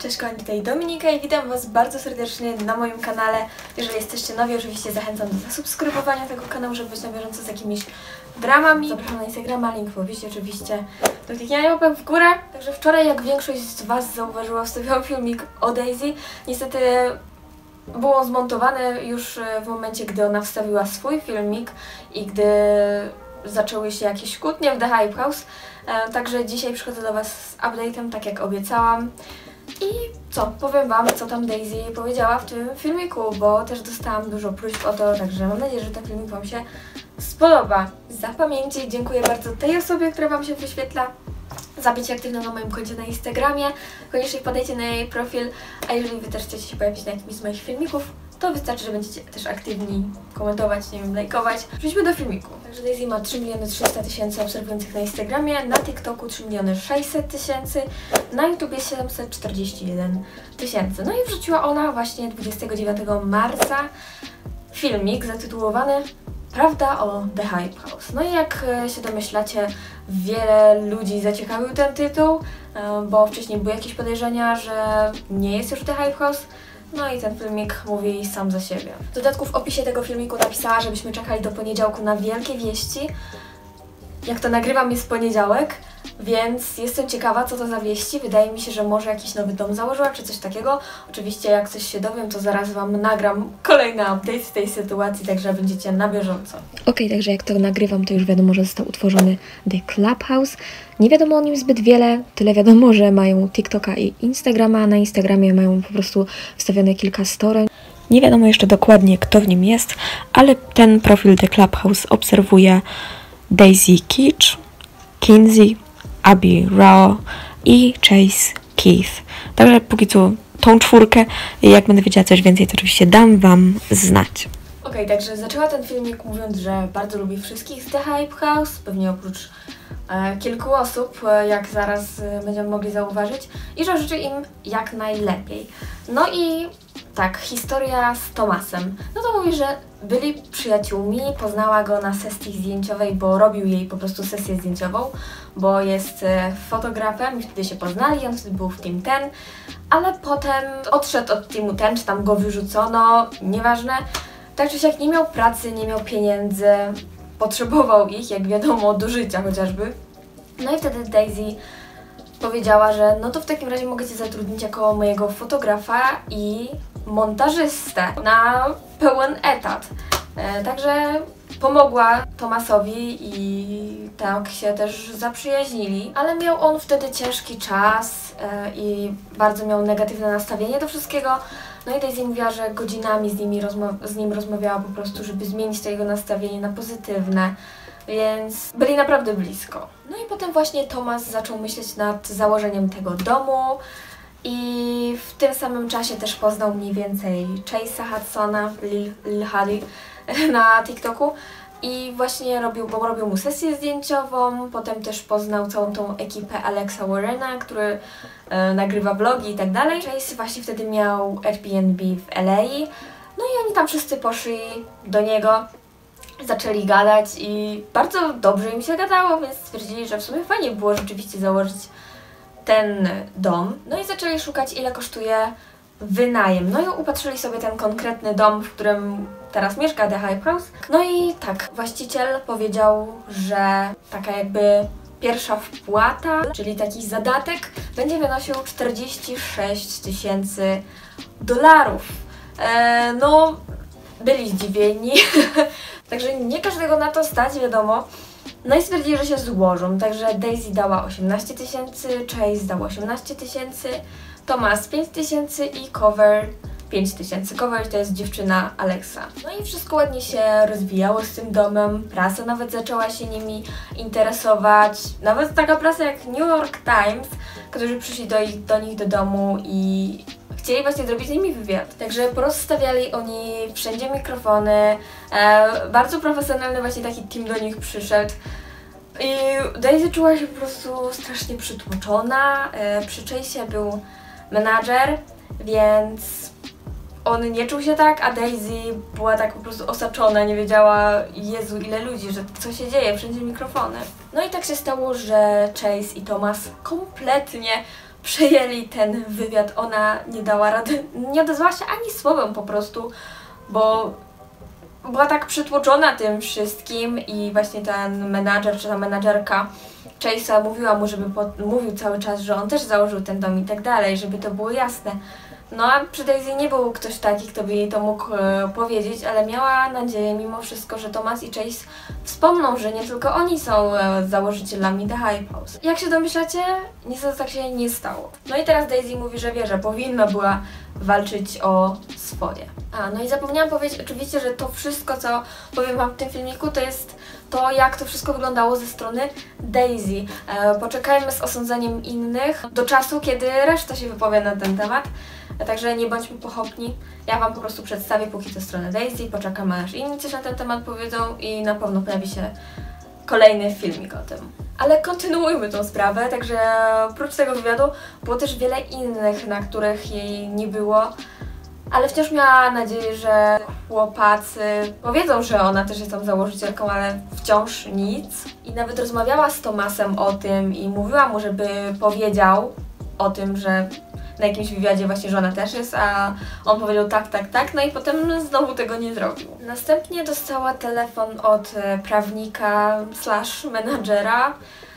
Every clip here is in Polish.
Cześć kochani, tutaj Dominika i witam Was bardzo serdecznie na moim kanale. Jeżeli jesteście nowi, oczywiście zachęcam do zasubskrybowania tego kanału, żeby być na bieżąco z jakimiś dramami. Zapraszam na Instagrama, link w opisie oczywiście, do kliknięcia łapek w górę. Także wczoraj, jak większość z Was zauważyła, wstawiłam filmik o Daisy. Niestety był on zmontowany już w momencie, gdy ona wstawiła swój filmik i gdy zaczęły się jakieś kłótnie w The Hype House. Także dzisiaj przychodzę do Was z update'em, tak jak obiecałam. I co? Powiem Wam, co tam Daisy powiedziała w tym filmiku, bo też dostałam dużo próśb o to, także mam nadzieję, że ten filmik Wam się spodoba. Zapamiętajcie, dziękuję bardzo tej osobie, która Wam się wyświetla, za bycie aktywną na moim koncie na Instagramie. Koniecznie wpadajcie na jej profil, a jeżeli Wy też chcecie się pojawić na jakimś z moich filmików, to wystarczy, że będziecie też aktywni, komentować, nie wiem, lajkować. Przejdźmy do filmiku. Także Daisy ma 3 300 000 obserwujących na Instagramie, na TikToku 3 600 000, na YouTubie 741 000. No i wrzuciła ona właśnie 29 marca filmik zatytułowany Prawda o The Hype House. No i jak się domyślacie, wiele ludzi zaciekawił ten tytuł, bo wcześniej były jakieś podejrzenia, że nie jest już The Hype House. No i ten filmik mówi sam za siebie. W dodatku w opisie tego filmiku napisała, żebyśmy czekali do poniedziałku na wielkie wieści. Jak to nagrywam, jest poniedziałek, więc jestem ciekawa, co to za wieści. Wydaje mi się, że może jakiś nowy dom założyła, czy coś takiego. Oczywiście jak coś się dowiem, to zaraz Wam nagram kolejny update z tej sytuacji, także będziecie na bieżąco. Okej, także jak to nagrywam, to już wiadomo, że został utworzony The Clubhouse. Nie wiadomo o nim zbyt wiele, tyle wiadomo, że mają TikToka i Instagrama, a na Instagramie mają po prostu wstawione kilka story. Nie wiadomo jeszcze dokładnie, kto w nim jest, ale ten profil The Clubhouse obserwuje Daisy Keech, Kinsey, Abby Rao i Chase Keith. Także póki co tą czwórkę, jak będę wiedziała coś więcej, to oczywiście dam Wam znać. Okej, także zaczęła ten filmik mówiąc, że bardzo lubi wszystkich z The Hype House, pewnie oprócz kilku osób, jak zaraz będziemy mogli zauważyć, i że życzy im jak najlepiej. No i tak, historia z Thomasem. No to mówi, że byli przyjaciółmi, poznała go na sesji zdjęciowej, bo robił jej po prostu sesję zdjęciową, bo jest fotografem i wtedy się poznali, on wtedy był w Team 10, ale potem odszedł od Teamu 10, czy tam go wyrzucono, nieważne. Tak czy siak nie miał pracy, nie miał pieniędzy, potrzebował ich, jak wiadomo, do życia chociażby. No i wtedy Daisy powiedziała, że no to w takim razie mogę Cię zatrudnić jako mojego fotografa i montażystę na pełen etat. Także pomogła Thomasowi i tak się też zaprzyjaźnili, ale miał on wtedy ciężki czas i bardzo miał negatywne nastawienie do wszystkiego. No i Daisy mówiła, że godzinami z nim rozmawiała po prostu, żeby zmienić to jego nastawienie na pozytywne, więc byli naprawdę blisko. No i potem właśnie Thomas zaczął myśleć nad założeniem tego domu i w tym samym czasie też poznał mniej więcej Chase'a Hudsona, Lil Huddy na TikToku i właśnie robił mu sesję zdjęciową, potem też poznał całą tą ekipę Alexa Warrena, który nagrywa vlogi i tak dalej. Chase właśnie wtedy miał Airbnb w LA, no i oni tam wszyscy poszli do niego, zaczęli gadać i bardzo dobrze im się gadało, więc stwierdzili, że w sumie fajnie było rzeczywiście założyć ten dom. No i zaczęli szukać, ile kosztuje wynajem. No i upatrzyli sobie ten konkretny dom, w którym teraz mieszka The Hype House. No i tak, właściciel powiedział, że taka jakby pierwsza wpłata, czyli taki zadatek, będzie wynosił $46 000. No, byli zdziwieni. Także nie każdego na to stać, wiadomo. No i stwierdzili, że się złożą. Także Daisy dała 18 000, Chase dał 18 000, Thomas 5 000 i Cover 5 000. Cover to jest dziewczyna Alexa. No i wszystko ładnie się rozwijało z tym domem. Prasa nawet zaczęła się nimi interesować. Nawet taka prasa jak New York Times, którzy przyszli do nich do domu i chcieli właśnie zrobić z nimi wywiad. Także porozstawiali oni wszędzie mikrofony. Bardzo profesjonalny właśnie taki team do nich przyszedł. I Daisy czuła się po prostu strasznie przytłoczona. Przy Chase'ie był menadżer, więc on nie czuł się tak, a Daisy była tak po prostu osaczona, nie wiedziała, Jezu, ile ludzi, że co się dzieje, wszędzie mikrofony. No i tak się stało, że Chase i Thomas kompletnie przejęli ten wywiad. Ona nie dała rady, nie odezwała się ani słowem po prostu, bo była tak przytłoczona tym wszystkim i właśnie ten menadżer czy ta menadżerka Chase'a mówiła mu, żeby mówił cały czas, że on też założył ten dom i tak dalej, żeby to było jasne. No a przy Daisy nie był ktoś taki, kto by jej to mógł powiedzieć, ale miała nadzieję mimo wszystko, że Thomas i Chase wspomną, że nie tylko oni są założycielami The Hype House. Jak się domyślacie, niestety tak się nie stało. No i teraz Daisy mówi, że wie, że powinna była walczyć o swoje. No i zapomniałam powiedzieć oczywiście, że to wszystko, co powiem wam w tym filmiku, to jest to, jak to wszystko wyglądało ze strony Daisy. Poczekajmy z osądzeniem innych do czasu, kiedy reszta się wypowie na ten temat. Także nie bądźmy pochopni. Ja wam po prostu przedstawię póki co stronę Daisy, poczekamy aż inni coś na ten temat powiedzą i na pewno pojawi się kolejny filmik o tym. Ale kontynuujmy tą sprawę, także oprócz tego wywiadu było też wiele innych, na których jej nie było. Ale wciąż miała nadzieję, że chłopacy powiedzą, że ona też jest tam założycielką, ale wciąż nic. I nawet rozmawiała z Thomasem o tym i mówiła mu, żeby powiedział o tym, że na jakimś wywiadzie właśnie, że ona też jest, a on powiedział tak, tak, tak, no i potem znowu tego nie zrobił. Następnie dostała telefon od prawnika / menadżera,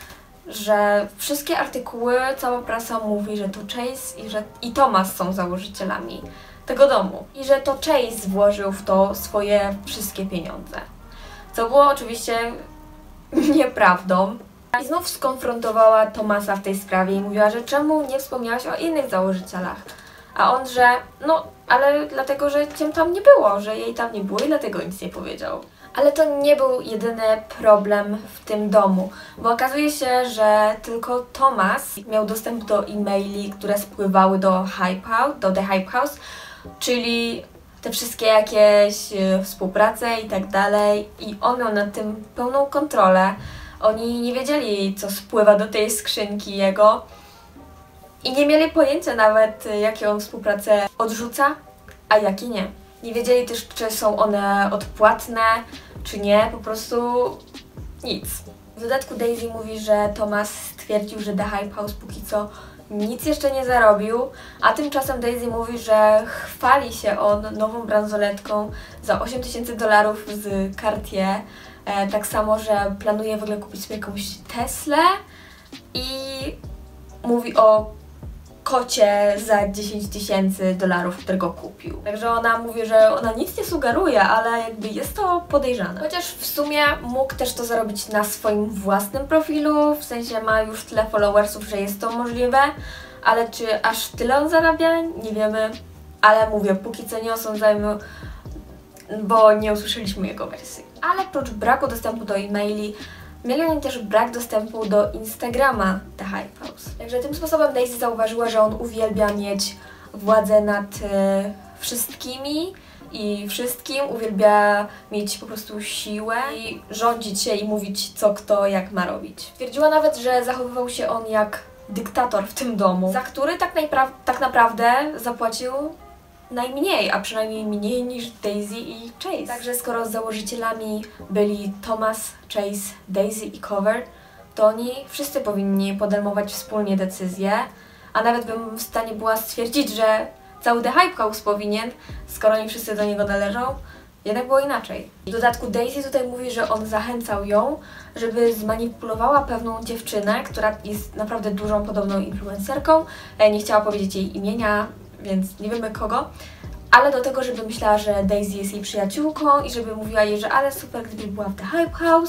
że wszystkie artykuły, cała prasa mówi, że to Chase i Thomas są założycielami tego domu i że to Chase włożył w to swoje wszystkie pieniądze. Co było oczywiście nieprawdą. I znów skonfrontowała Thomasa w tej sprawie i mówiła, że czemu nie wspomniałaś o innych założycielach? A on, że no, ale dlatego, że cię tam nie było, że jej tam nie było i dlatego nic nie powiedział. Ale to nie był jedyny problem w tym domu, bo okazuje się, że tylko Thomas miał dostęp do e-maili, które spływały do The Hype House, czyli te wszystkie jakieś współprace i tak dalej i on miał nad tym pełną kontrolę. Oni nie wiedzieli, co spływa do tej skrzynki jego i nie mieli pojęcia nawet, jakie on współpracę odrzuca, a jakie nie. Nie wiedzieli też, czy są one odpłatne, czy nie, po prostu nic. W dodatku Daisy mówi, że Thomas stwierdził, że The Hype House póki co nic jeszcze nie zarobił, a tymczasem Daisy mówi, że chwali się on nową bransoletką za $8000 z Cartier. Tak samo, że planuje w ogóle kupić sobie jakąś Teslę i mówi o kocie za $10 000, którego kupił. Także ona mówi, że ona nic nie sugeruje, ale jakby jest to podejrzane. Chociaż w sumie mógł też to zarobić na swoim własnym profilu, w sensie ma już tyle followersów, że jest to możliwe, ale czy aż tyle on zarabia? Nie wiemy, ale mówię, póki co nie osądzajmy, bo nie usłyszeliśmy jego wersji. Ale oprócz braku dostępu do e-maili, mieli oni też brak dostępu do Instagrama The Hype House. Także tym sposobem Daisy zauważyła, że on uwielbia mieć władzę nad wszystkimi i wszystkim, uwielbia mieć po prostu siłę i rządzić się i mówić, co kto jak ma robić. Twierdziła nawet, że zachowywał się on jak dyktator w tym domu, za który tak naprawdę zapłacił najmniej, a przynajmniej mniej niż Daisy i Chase. Także skoro założycielami byli Thomas, Chase, Daisy i Cover, to oni wszyscy powinni podejmować wspólnie decyzje, a nawet bym w stanie była stwierdzić, że cały The Hype House powinien, skoro nie wszyscy do niego należą. Jednak było inaczej. W dodatku Daisy tutaj mówi, że on zachęcał ją, żeby zmanipulowała pewną dziewczynę, która jest naprawdę dużą, podobną influencerką. Nie chciała powiedzieć jej imienia, więc nie wiemy kogo, ale do tego, żeby myślała, że Daisy jest jej przyjaciółką i żeby mówiła jej, że ale super, gdyby była w The Hype House.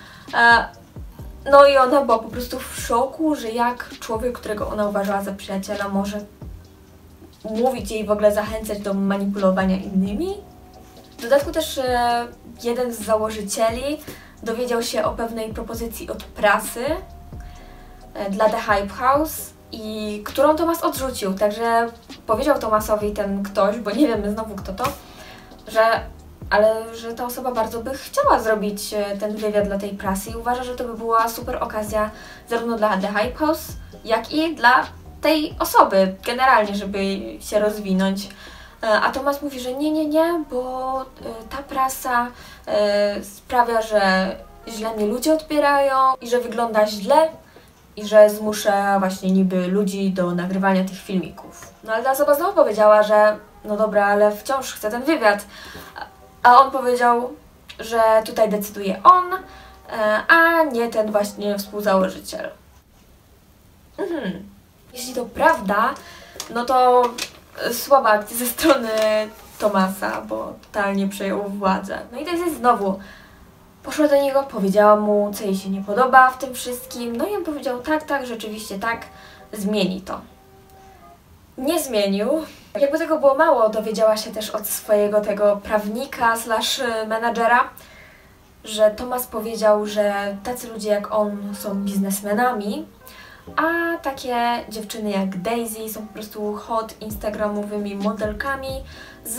No i ona była po prostu w szoku, że jak człowiek, którego ona uważała za przyjaciela, może mówić jej w ogóle, zachęcać do manipulowania innymi. W dodatku też jeden z założycieli dowiedział się o pewnej propozycji od prasy dla The Hype House, i którą Thomas odrzucił, także powiedział Thomasowi ten ktoś, bo nie wiemy znowu kto to, że ta osoba bardzo by chciała zrobić ten wywiad dla tej prasy i uważa, że to by była super okazja zarówno dla The Hype House, jak i dla tej osoby generalnie, żeby się rozwinąć. A Thomas mówi, że nie, bo ta prasa sprawia, że źle mnie ludzie odbierają i że wygląda źle i że zmuszę właśnie niby ludzi do nagrywania tych filmików. No ale ta osoba znowu powiedziała, że no dobra, ale wciąż chcę ten wywiad. A on powiedział, że tutaj decyduje on, a nie ten właśnie współzałożyciel. Jeśli to prawda, no to słaba akcja ze strony Thomasa, bo totalnie przejął władzę. No i Daisy znowu poszła do niego, powiedziała mu, co jej się nie podoba w tym wszystkim. No i on powiedział, tak, rzeczywiście tak, zmieni to. Nie zmienił. Jakby tego było mało, dowiedziała się też od swojego tego prawnika / menadżera, że Thomas powiedział, że tacy ludzie jak on są biznesmenami, a takie dziewczyny jak Daisy są po prostu hot instagramowymi modelkami z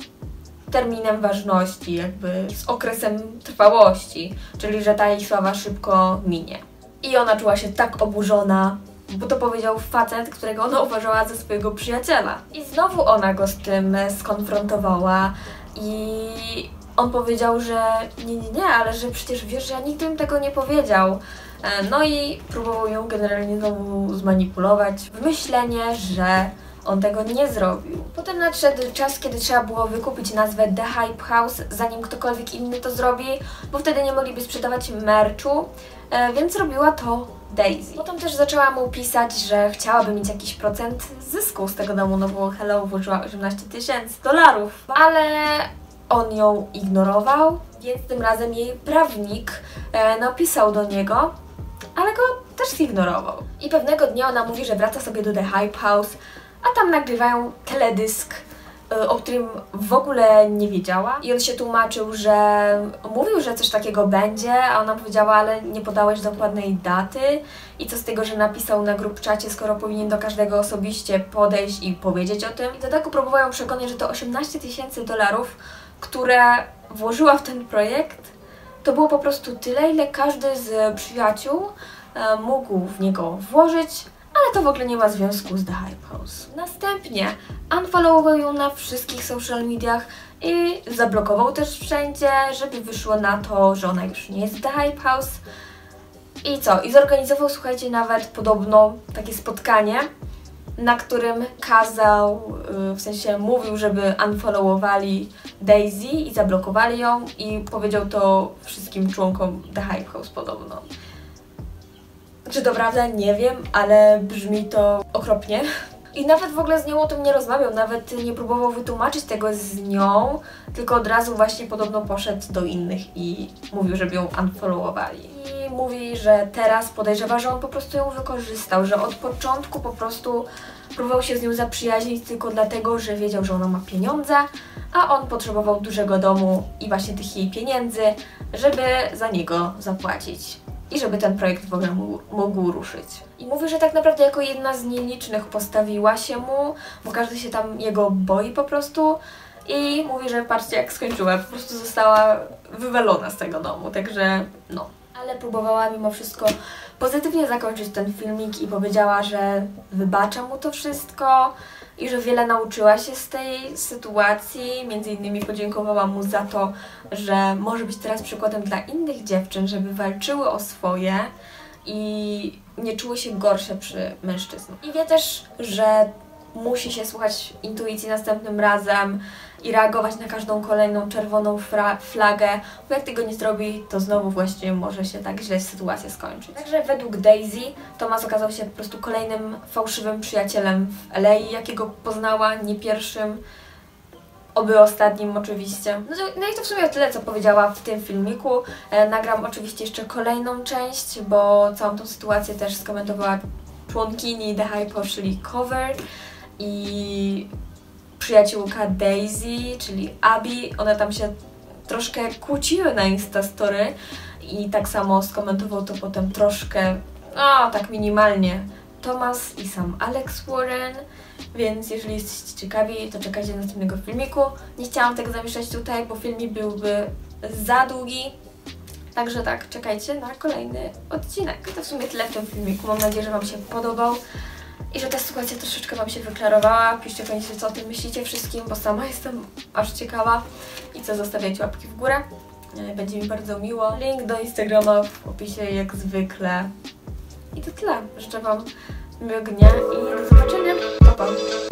terminem ważności, jakby z okresem trwałości, czyli że ta ich sława szybko minie. I ona czuła się tak oburzona, bo to powiedział facet, którego ona uważała za swojego przyjaciela. I znowu ona go z tym skonfrontowała i on powiedział, że nie, ale że przecież wiesz, że ja nigdy bym tego nie powiedział. No i próbował ją generalnie znowu zmanipulować w myślenie, że on tego nie zrobił. Potem nadszedł czas, kiedy trzeba było wykupić nazwę The Hype House, zanim ktokolwiek inny to zrobi, bo wtedy nie mogliby sprzedawać merchu, więc robiła to Daisy. Potem też zaczęła mu pisać, że chciałaby mieć jakiś procent zysku z tego domu, no bo hello, włożyła $18,000, ale on ją ignorował, więc tym razem jej prawnik napisał do niego, ale go też zignorował. I pewnego dnia ona mówi, że wraca sobie do The Hype House, a tam nagrywają teledysk, o którym w ogóle nie wiedziała. I on się tłumaczył, że mówił, że coś takiego będzie, a ona powiedziała, ale nie podałeś dokładnej daty. I co z tego, że napisał na grupczacie, skoro powinien do każdego osobiście podejść i powiedzieć o tym. I do tego próbowają przekonać, że to $18,000, które włożyła w ten projekt, to było po prostu tyle, ile każdy z przyjaciół mógł w niego włożyć, ale to w ogóle nie ma związku z The Hype House. Następnie unfollowował ją na wszystkich social mediach i zablokował też wszędzie, żeby wyszło na to, że ona już nie jest The Hype House. I co? I zorganizował, słuchajcie, nawet podobno takie spotkanie, na którym kazał, w sensie mówił, żeby unfollowowali Daisy i zablokowali ją i powiedział to wszystkim członkom The Hype House podobno. Czy to prawda? Nie wiem, ale brzmi to okropnie. I nawet w ogóle z nią o tym nie rozmawiał, nawet nie próbował wytłumaczyć tego z nią, tylko od razu właśnie podobno poszedł do innych i mówił, żeby ją unfollowowali. I mówi, że teraz podejrzewa, że on po prostu ją wykorzystał, że od początku po prostu próbował się z nią zaprzyjaźnić tylko dlatego, że wiedział, że ona ma pieniądze, a on potrzebował dużego domu i właśnie tych jej pieniędzy, żeby za niego zapłacić. I żeby ten projekt w ogóle mógł ruszyć. I mówi, że tak naprawdę jako jedna z nielicznych postawiła się mu, bo każdy się tam jego boi po prostu. I mówi, że patrzcie jak skończyła, po prostu została wywalona z tego domu, także no. Ale próbowała mimo wszystko pozytywnie zakończyć ten filmik i powiedziała, że wybacza mu to wszystko i że wiele nauczyła się z tej sytuacji. Między innymi podziękowała mu za to, że może być teraz przykładem dla innych dziewczyn, żeby walczyły o swoje i nie czuły się gorsze przy mężczyznach. I wie też, że musi się słuchać intuicji następnym razem i reagować na każdą kolejną czerwoną flagę, bo jak tego nie zrobi, to znowu właściwie może się tak źle sytuacja skończyć. Także według Daisy Thomas okazał się po prostu kolejnym fałszywym przyjacielem w LA, jakiego poznała, nie pierwszym, oby ostatnim oczywiście. No i to w sumie tyle, co powiedziała w tym filmiku. Nagram oczywiście jeszcze kolejną część, bo całą tą sytuację też skomentowała członkini The Hype, czyli Cover i przyjaciółka Daisy, czyli Abby. One tam się troszkę kłóciły na Instastory i tak samo skomentował to potem troszkę, no tak minimalnie, Thomas i sam Alex Warren, więc jeżeli jesteście ciekawi, to czekajcie na następnego filmiku. Nie chciałam tego zamieszczać tutaj, bo filmik byłby za długi. Także tak, czekajcie na kolejny odcinek. To w sumie tyle w tym filmiku. Mam nadzieję, że Wam się podobał i że ta sytuacja troszeczkę Wam się wyklarowała. Piszcie koniecznie, co o tym myślicie wszystkim, bo sama jestem aż ciekawa. I co, zostawiajcie łapki w górę. Będzie mi bardzo miło. Link do Instagrama w opisie jak zwykle. I to tyle. Życzę Wam miłego dnia i do zobaczenia. Pa, pa.